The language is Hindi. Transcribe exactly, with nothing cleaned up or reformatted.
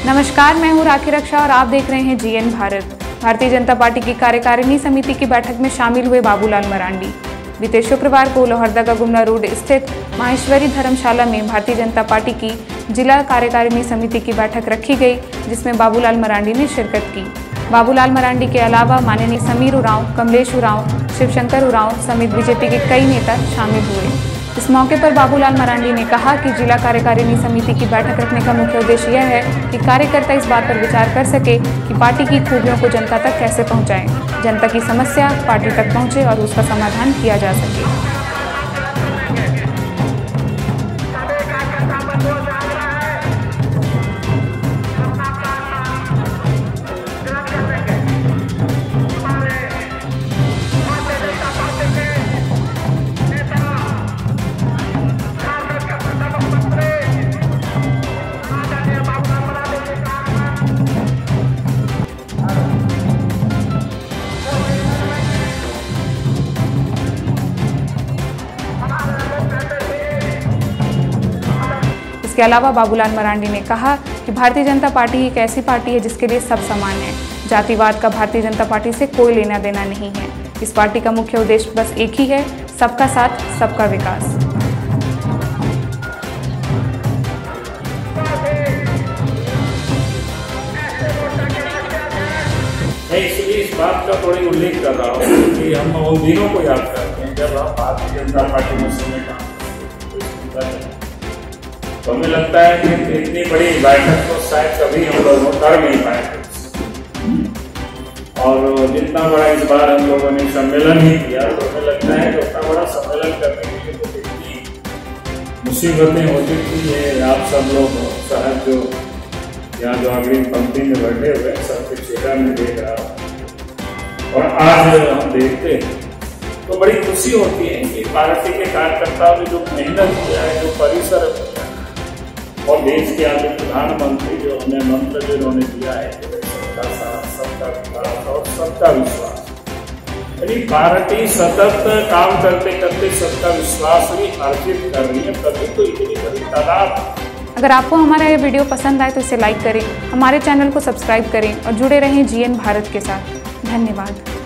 नमस्कार, मैं हूं राखी रक्षा और आप देख रहे हैं जीएन भारत। भारतीय जनता पार्टी की कार्यकारिणी समिति की बैठक में शामिल हुए बाबूलाल मरांडी। बीते शुक्रवार को लोहरदगा गुमला रोड स्थित माहेश्वरी धर्मशाला में भारतीय जनता पार्टी की जिला कार्यकारिणी समिति की बैठक रखी गई, जिसमें बाबूलाल मरांडी ने शिरकत की। बाबूलाल मरांडी के अलावा माननीय समीर उरांव, कमलेश उरांव, शिवशंकर उरांव समेत बीजेपी के कई नेता शामिल हुए। इस मौके पर बाबूलाल मरांडी ने कहा कि जिला कार्यकारिणी समिति की बैठक रखने का मुख्य उद्देश्य यह है कि कार्यकर्ता इस बात पर विचार कर सके कि पार्टी की खूबियों को जनता तक कैसे पहुंचाएं, जनता की समस्या पार्टी तक पहुंचे और उसका समाधान किया जा सके। इसके अलावा बाबूलाल मरांडी ने कहा कि भारतीय जनता पार्टी एक ऐसी पार्टी है जिसके लिए सब समान है। जातिवाद का भारतीय जनता पार्टी से कोई लेना देना नहीं है। इस पार्टी का मुख्य उद्देश्य बस एक ही है, सबका साथ, सबका विकास। मैं इसलिए इस बात का थोड़ी उल्लेख कर रहा हूँ कि हम उन दिनों को याद करते हैं जब हम भारतीय जनता पार्टी में समय काम तो हमें लगता है कि इतनी बड़ी बैठक तो शायद कभी हम लोग कर नहीं पाए। और जितना बड़ा इस बार हम लोगों ने सम्मेलन ही किया तो हमें लगता है कि उतना बड़ा सम्मेलन करने के लिए तो कितनी मुसीबतें होती थी। ये आप सब लोग शहर जो यहाँ जो अग्रिम पंक्ति में बैठे हुए सबके चेहरा में देख रहा हूँ और आज हम देखते हैं तो बड़ी खुशी होती है कि पार्टी के कार्यकर्ताओं ने जो मेहनत किया है, जो परिसर किया है और देश के आगे प्रधानमंत्री जो हमें मंत्र जिन्होंने दिया है सबका साथ, सबका विकास और सबका विश्वास, यानी पार्टी सतत काम करते करते सबका विश्वास भी अर्जित कर रही है। तभी तो इतनी बड़ी तादाद। अगर आपको हमारा यह वीडियो पसंद आए तो इसे लाइक करें, हमारे चैनल को सब्सक्राइब करें और जुड़े रहें जीएन भारत के साथ। धन्यवाद।